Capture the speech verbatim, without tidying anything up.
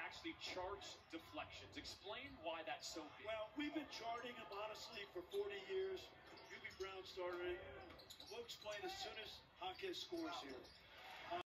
actually charts deflections. Explain why that's so big. Well, we've been charting them, honestly, for forty years. Hubie Brown started it. We'll explain as soon as Jaquez scores here.